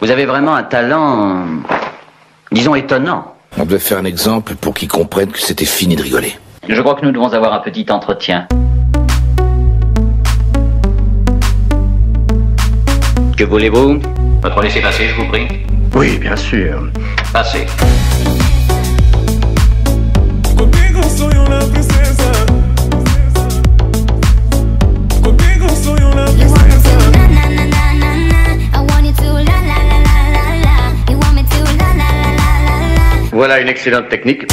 Vous avez vraiment un talent, disons, étonnant. On devait faire un exemple pour qu'ils comprennent que c'était fini de rigoler. Je crois que nous devons avoir un petit entretien. Que voulez-vous? Votre laissez-passer, je vous prie. Oui, bien sûr. Passez. Voilà une excellente technique.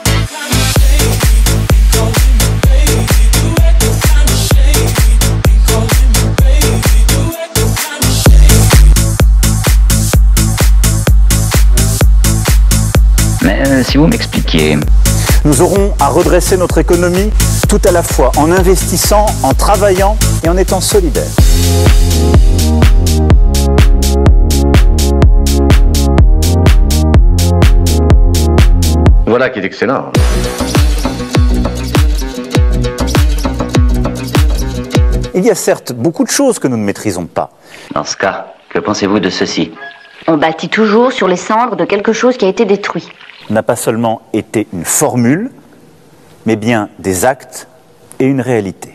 Mais si vous m'expliquiez... Nous aurons à redresser notre économie tout à la fois en investissant, en travaillant et en étant solidaires. Voilà qui est excellent. Il y a certes beaucoup de choses que nous ne maîtrisons pas. Dans ce cas, que pensez-vous de ceci? On bâtit toujours sur les cendres de quelque chose qui a été détruit. N'a pas seulement été une formule, mais bien des actes et une réalité.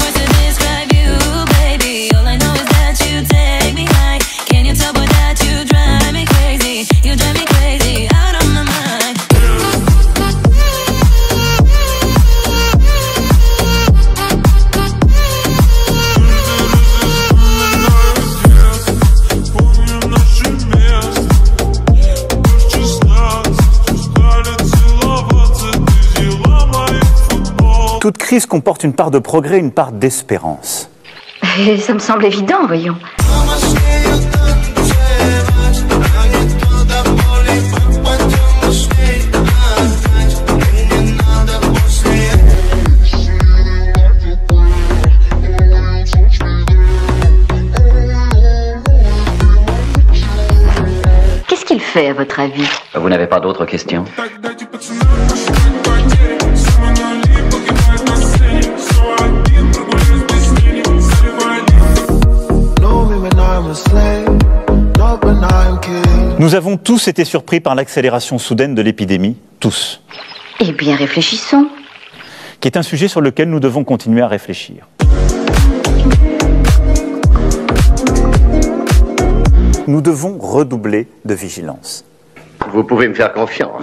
Toute crise comporte une part de progrès, une part d'espérance. Et ça me semble évident, voyons. Qu'est-ce qu'il fait, à votre avis? Vous n'avez pas d'autres questions? Nous avons tous été surpris par l'accélération soudaine de l'épidémie, tous. Eh bien, réfléchissons. Qui est un sujet sur lequel nous devons continuer à réfléchir. Nous devons redoubler de vigilance. Vous pouvez me faire confiance.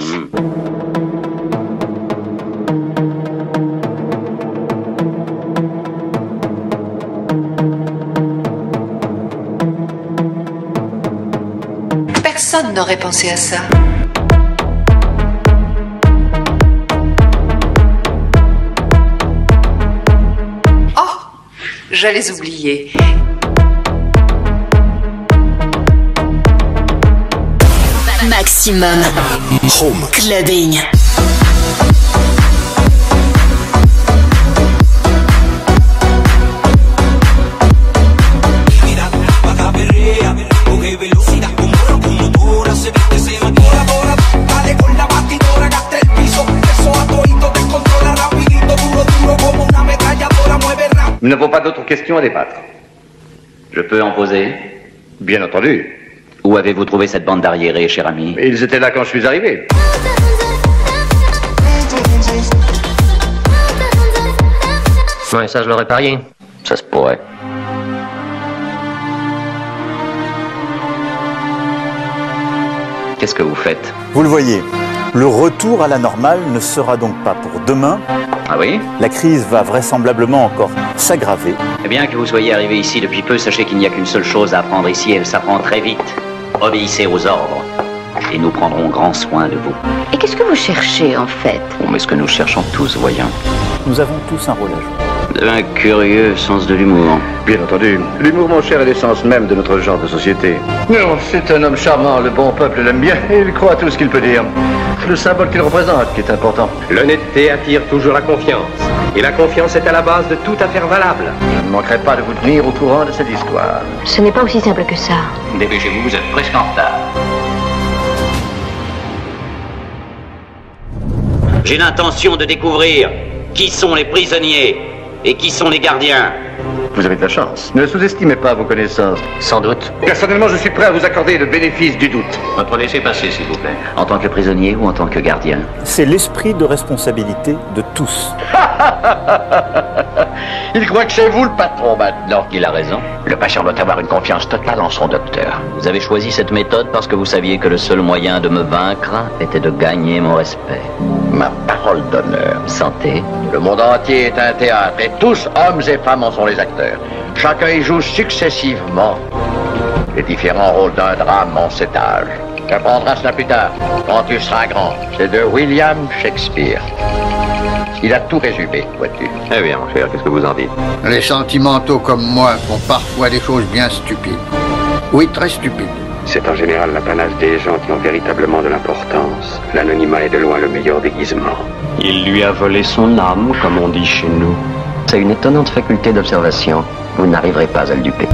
Personne n'aurait pensé à ça. Oh, j'allais oublier. Maximum Home Clubbing. Nous n'avons pas d'autres questions à débattre. Je peux en poser? Bien entendu. Où avez-vous trouvé cette bande d'arriérés, cher ami? Ils étaient là quand je suis arrivé. Ouais, ça je l'aurais parié. Ça se pourrait. Qu'est-ce que vous faites? Vous le voyez, le retour à la normale ne sera donc pas pour demain. Ah oui? La crise va vraisemblablement encore s'aggraver. Eh bien, que vous soyez arrivé ici depuis peu, sachez qu'il n'y a qu'une seule chose à apprendre ici, et elle s'apprend très vite. Obéissez aux ordres, et nous prendrons grand soin de vous. Et qu'est-ce que vous cherchez, en fait? Oh, mais ce que nous cherchons tous, voyons. Nous avons tous un rôle à jouer. Vous avez un curieux sens de l'humour. Bien entendu. L'humour, mon cher, est l'essence même de notre genre de société. Non, c'est un homme charmant, le bon peuple l'aime bien, et il croit à tout ce qu'il peut dire. C'est le symbole qu'il représente qui est important. L'honnêteté attire toujours la confiance. Et la confiance est à la base de toute affaire valable. Je ne manquerai pas de vous tenir au courant de cette histoire. Ce n'est pas aussi simple que ça. Dépêchez-vous, vous êtes presque en retard. J'ai l'intention de découvrir qui sont les prisonniers et qui sont les gardiens. Vous avez de la chance. Ne sous-estimez pas vos connaissances. Sans doute. Personnellement, je suis prêt à vous accorder le bénéfice du doute. Votre laissez-passer, s'il vous plaît. En tant que prisonnier ou en tant que gardien? C'est l'esprit de responsabilité de tous. Il croit que c'est vous le patron maintenant. Il a raison. Le patient doit avoir une confiance totale en son docteur. Vous avez choisi cette méthode parce que vous saviez que le seul moyen de me vaincre était de gagner mon respect. Ma parole d'honneur. Santé. Le monde entier est un théâtre et tous, hommes et femmes, en sont les acteurs. Chacun y joue successivement les différents rôles d'un drame en cet âge. Tu apprendras cela plus tard, quand tu seras grand. C'est de William Shakespeare. Il a tout résumé, vois-tu. Eh bien, mon cher, qu'est-ce que vous en dites? Les sentimentaux comme moi font parfois des choses bien stupides. Oui, très stupides. C'est en général l'apanage des gens qui ont véritablement de l'importance. L'anonymat est de loin le meilleur déguisement. Il lui a volé son âme, comme on dit chez nous. C'est une étonnante faculté d'observation. Vous n'arriverez pas à le duper.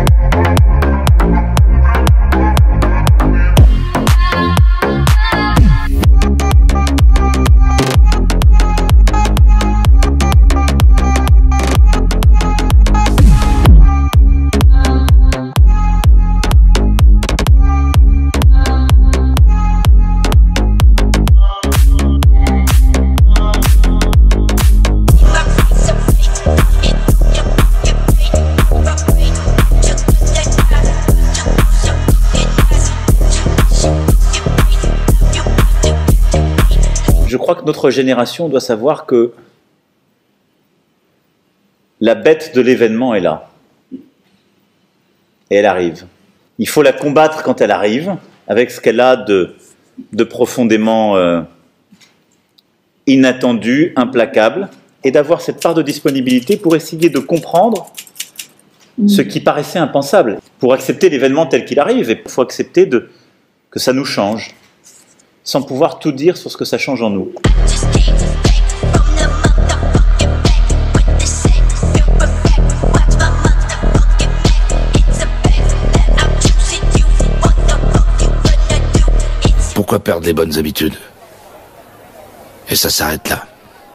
Je crois que notre génération doit savoir que la bête de l'événement est là. Et elle arrive. Il faut la combattre quand elle arrive, avec ce qu'elle a de profondément inattendu, implacable, et d'avoir cette part de disponibilité pour essayer de comprendre ce qui paraissait impensable, pour accepter l'événement tel qu'il arrive. Et il faut accepter que ça nous change, sans pouvoir tout dire sur ce que ça change en nous. Pourquoi perdre les bonnes habitudes? Et ça s'arrête là.